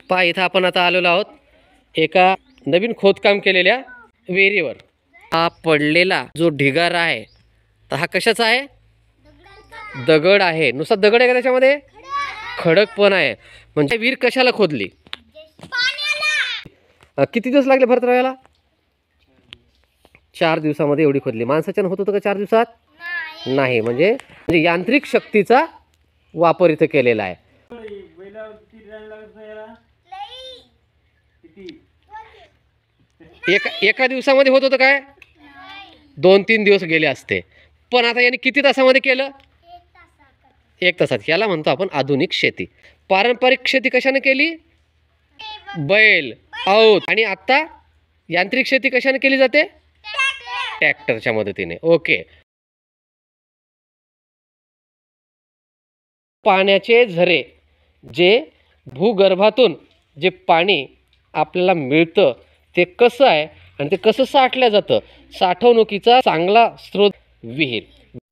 पहा इथं आपण आता आलेलो आहोत एका नवीन खोदकाम केलेल्या विहिरीवर. हा पडलेला जो ढिगारा आहे तर हा कशाचा आहे? दगड आहे. नुसता दगड आहे का त्याच्यामध्ये? खडक पण आहे. म्हणजे विहीर कशाला खोदली? किती दिवस लागले भरत राहायला? 4 दिवसामध्ये एवढी खोदली. माणसाच्या होत होतं का 4 दिवसात? नाही. म्हणजे यांत्रिक शक्तीचा वापर इथं केलेला आहे. एका दिवसामध्ये होत होतं काय? 2-3 दिवस गेले असते. पण आता यांनी किती तासामध्ये केलं? 1 तासात. याला म्हणतो आपण आधुनिक शेती. पारंपरिक शेती कशाने केली? बैल, औत. आणि आता यांत्रिक शेती कशाने केली जाते? ट्रॅक्टरच्या मदतीने. ओके. पाण्याचे झरे, जे भूगर्भातून जे पाणी आपल्याला मिळतं ते कसं आहे आणि ते कसं साठलं जातं? साठवणुकीचा चांगला स्रोत विहीर.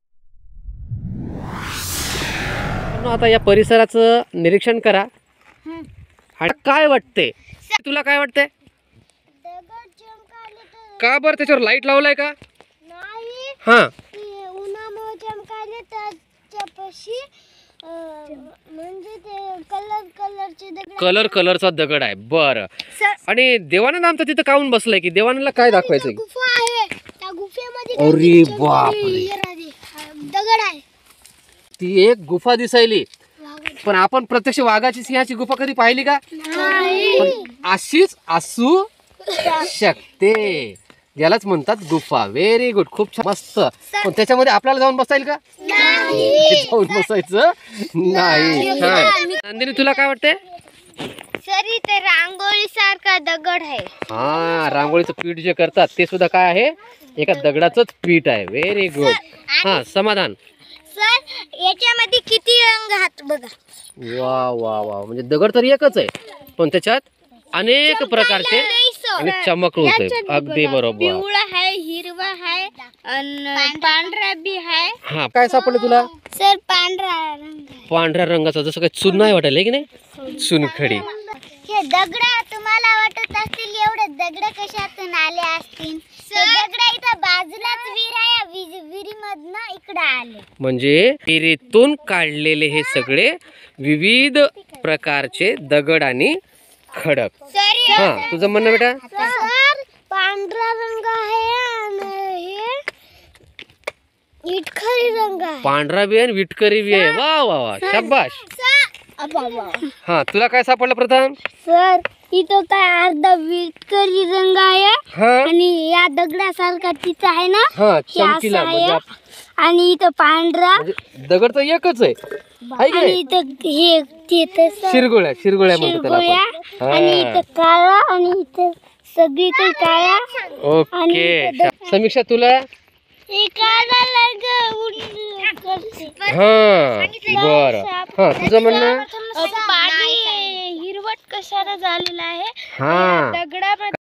आता या परिसराचं निरीक्षण करा. आणि काय वाटते तुला? काय वाटते? का बरं त्याच्यावर लाईट लावलाय का? हा, उन्हामुळे चमकायले त्याच्यापाशी म्हणजे ते कलरचे दगड, कलरचा दगड आहे. बरं. आणि देवानंद आमचा तिथं काऊन बसलाय की देवानंदला काय दाखवायचं? गुफा आहे. त्या गुफेमध्ये अरे बापरे, दगड आहे. ती एक गुफा दिसायली. पण आपण प्रत्यक्ष वाघाची सिंहाची गुफा कधी पाहिली का? पण अशीच असू शकते. यालाच म्हणतात गुफा. Very good. खूप छान, मस्त. पण त्याच्यामध्ये आपल्याला जाऊन बसायला का? जाऊन बसायचं नाही. छान. नंदिनी तुला काय वाटतंय? सर इथे रांगोळी सारखा दगड आहे. हा, रांगोळीचं पीठ जे करतात ते सुद्धा काय आहे? एका दगडाचंच पीठ आहे. Very good. हा, समाधान. सर याच्यामध्ये किती रंग आहेत बघा. वा वा वा. म्हणजे दगड तर एकच आहे पण त्याच्यात अनेक प्रकारचे आणि चमक होते. अगदी बरोबर. पिवळा आहे, हिरवा आहे आणि पांढरा बी आहे. हा, काय सापडलं तुला? सर पांढरा रंग, पांढऱ्या रंगाचा, जसं काही चून नाही वाटायला की नाही? चुनखडी. हे दगड तुम्हाला वाटत असतील एवढे दगड कशातून आले असतील? दगड इथं बाजूलाच विहीर आहे. विहिरीमधनं इकडे आले. म्हणजे विहिरीतून काढलेले हे सगळे विविध प्रकारचे दगड आणि खडक. हा, तुझं म्हणणं बेटा? सर पांढरा रंग आहे आणि हे विटखरी रंग आहे. पांढरा बी आणि विटकरी बी आहे. वा वा वा, शाबाश. हा, तुला काय सापडलं प्रथम? सर इथं काय अर्धा विटकरी रंग आहे हा, आणि या दगडासारखा तिथं आहे ना, हा, हे चमकीला. असं म्हणजे आहे. आणि इथं पांढरा म्हणजे दगड तर एकच आहे. आहे की आणि नाही? इथं हे तिथं शिरगोळ्या म्हणतो त्याला शिरगोळ्या आणि आपण. इथं काळा आणि इथं सगळीकडे काळा. ओके. समीक्षा तुला? हा, बरं. हा, तुझं म्हणणं? पाणी हिरवट कशाला झालेलं आहे? हा, दगडामध्ये